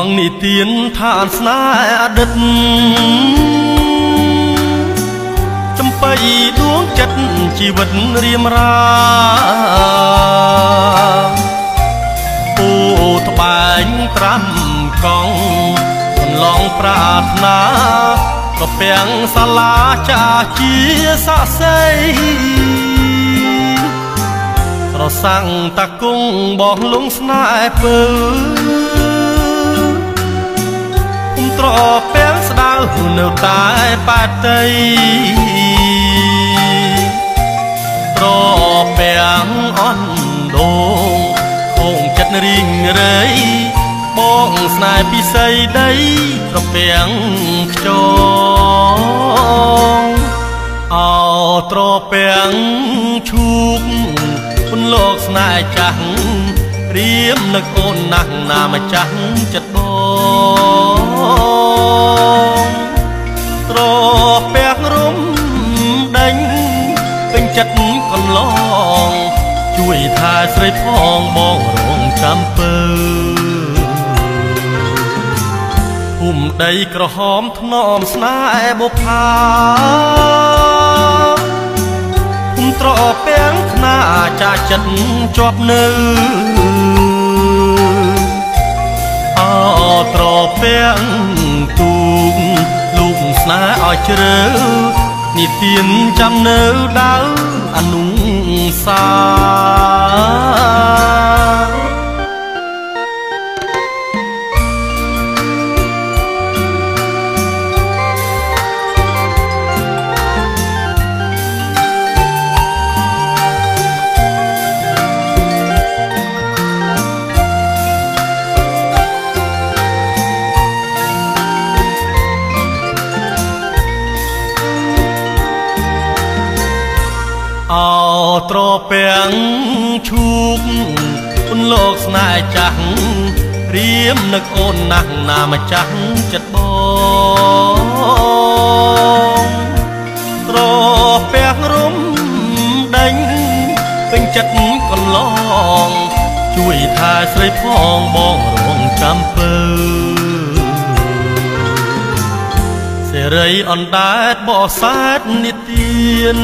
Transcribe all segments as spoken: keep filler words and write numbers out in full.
និទានឋានស្នេហ៍អតីតចំបៃដួងចិត្តជីវិតរៀមរាអូត្បាញត្រាំកង់កន្លងប្រាថ្នាក៏ពាំងសាលាចាជាស័ក្តិសិទ្ធិរសាំងតាគង់បងលងស្នេហ៍ពើគុំត្រពាំងស្ដៅនៅតែបាតីត្រពាំងអន់ដងខងចិត្តរីងរៃបងស្នេហ៍ពិសីដីត្រពាំងខ្យងអោត្រពាំងឈូកពន្លកស្នេហ៍ចាស់រៀមនឹកអូនណាស់ណាម្ចាស់ចិត្តបងត្រពាំងរំដេញពេញចិត្តកន្លងជួយថែស្រីផងបងរងចាំពើភូមិដីក្រហមថ្នមស្នេហ៍បុប្ផាភូមិត្រពាំងខ្នាចាចិត្តជាប់នៅអោត្រពាំងទូកលូកស្នេហ៍ឲ្យជ្រៅនិទានចាំនៅដៅអនុសាអោត្រពាំងឈូកពន្លកស្នេហ៍ចាស់រៀមនឹកអូនណាស់ណាម្ចាស់ចិត្តបងត្រពាំងរំដេញពេញចិត្តកន្លងជួយថែស្រីផងបងរងចាំពើសេរីអណ្ដែតបោះសាទនិទាន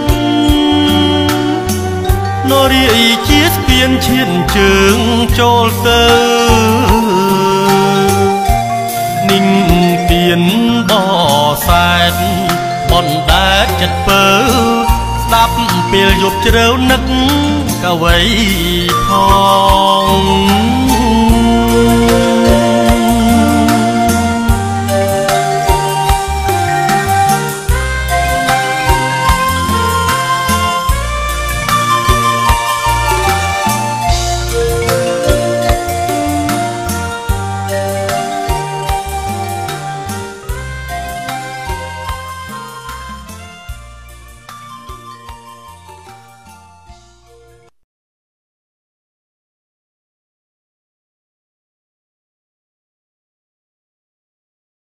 នរីជាស្ពានឈានជើងចូលទៅនិងទៀនបោសែតបណ្ដែតចិត្តពើស្ដាប់ពេលយប់ជ្រៅនឹកកវីផង